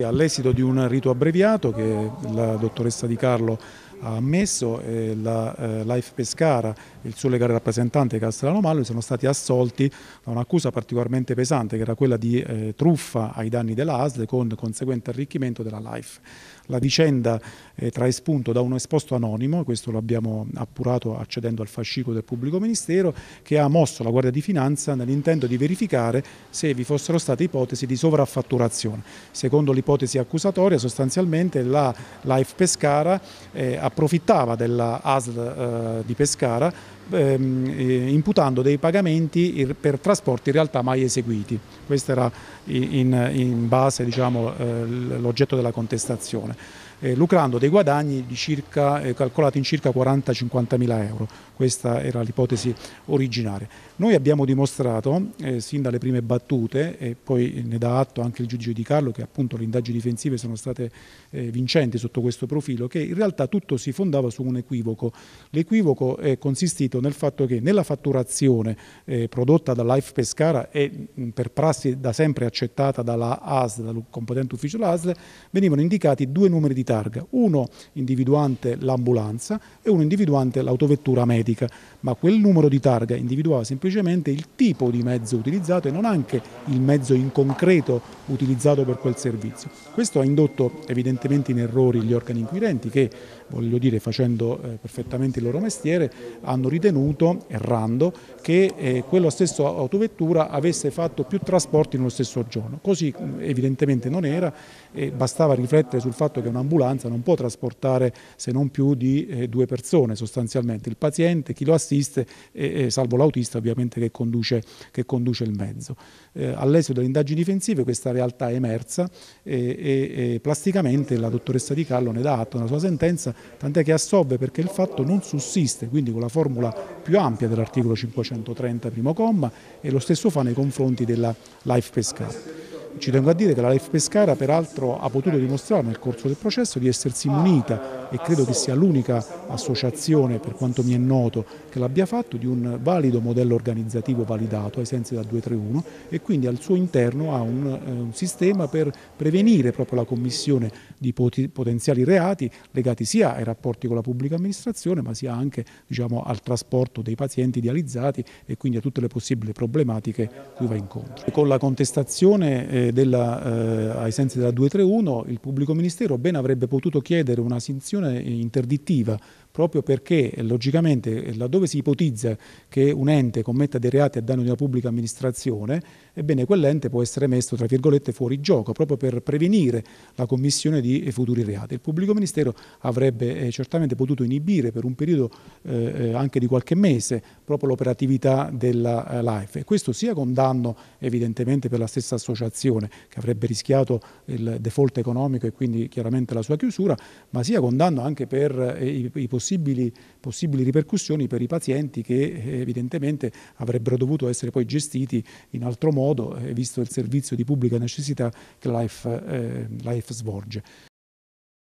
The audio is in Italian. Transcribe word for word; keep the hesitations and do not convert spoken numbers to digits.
All'esito di un rito abbreviato che la dottoressa Di Carlo ha ammesso, eh, la eh, Life Pescara e il suo legale rappresentante Castellano Mallo sono stati assolti da un'accusa particolarmente pesante, che era quella di eh, truffa ai danni della A S L con conseguente arricchimento della Life. La vicenda eh, trae spunto da un esposto anonimo, questo lo abbiamo appurato accedendo al fascicolo del pubblico ministero, che ha mosso la Guardia di Finanza nell'intento di verificare se vi fossero state ipotesi di sovraffatturazione. Secondo l'ipotesi accusatoria, sostanzialmente la Life Pescara eh, approfittava della A S L eh, di Pescara ehm, eh, imputando dei pagamenti per trasporti in realtà mai eseguiti. Questo era in, in base, diciamo, eh, l'oggetto della contestazione, eh, lucrando dei guadagni di circa, eh, calcolati in circa quaranta cinquanta mila euro. Questa era l'ipotesi originaria. Noi abbiamo dimostrato, eh, sin dalle prime battute, e poi ne dà atto anche il giudice Di Carlo, che appunto le indagini difensive sono state eh, vincenti sotto questo profilo, che in realtà tutto si fondava su un equivoco. L'equivoco è consistito nel fatto che nella fatturazione eh, prodotta da Life Pescara e mh, per prassi da sempre accettata dalla A S L, dal competente ufficio della A S L, venivano indicati due numeri di targa, uno individuante l'ambulanza e uno individuante l'autovettura medica, ma quel numero di targa individuava semplicemente il tipo di mezzo utilizzato e non anche il mezzo in concreto utilizzato per quel servizio. Questo ha indotto evidentemente in errori gli organi inquirenti che, voglio dire, facendo eh, perfettamente il loro mestiere, hanno ritenuto, errando, che eh, quella stessa autovettura avesse fatto più trasporti nello stesso giorno. Così evidentemente non era, e bastava riflettere sul fatto che un'ambulanza non può trasportare se non più di eh, due persone sostanzialmente, il paziente, chi lo assiste e, e salvo l'autista ovviamente che conduce, che conduce il mezzo. Eh, all'esito delle indagini difensive questa realtà è emersa e, e, e plasticamente la dottoressa Di Carlo ne dà atto nella sua sentenza, tant'è che assolve perché il fatto non sussiste, quindi con la formula più ampia dell'articolo cinquecentotrenta primo comma, e lo stesso fa nei confronti della Life Pescara. Ci tengo a dire che la Life Pescara peraltro ha potuto dimostrare nel corso del processo di essersi munita, e credo che sia l'unica associazione, per quanto mi è noto, che l'abbia fatto, di un valido modello organizzativo validato ai sensi della duecentotrentuno, e quindi al suo interno ha un, eh, un sistema per prevenire proprio la commissione di potenziali reati legati sia ai rapporti con la pubblica amministrazione, ma sia anche, diciamo, al trasporto dei pazienti dializzati e quindi a tutte le possibili problematiche cui va incontro. Con la contestazione eh, Della, eh, ai sensi della duecentotrentuno, il pubblico ministero ben avrebbe potuto chiedere una sanzione interdittiva, proprio perché logicamente laddove si ipotizza che un ente commetta dei reati a danno di una pubblica amministrazione, ebbene quell'ente può essere messo tra virgolette fuori gioco, proprio per prevenire la commissione di futuri reati. Il pubblico ministero avrebbe eh, certamente potuto inibire per un periodo eh, anche di qualche mese proprio l'operatività della eh, Life, e questo sia con danno evidentemente per la stessa associazione, che avrebbe rischiato il default economico e quindi chiaramente la sua chiusura, ma sia con danno anche per eh, i, i possibili, possibili ripercussioni per i pazienti che eh, evidentemente avrebbero dovuto essere poi gestiti in altro modo, eh, visto il servizio di pubblica necessità che Life, eh, Life svolge.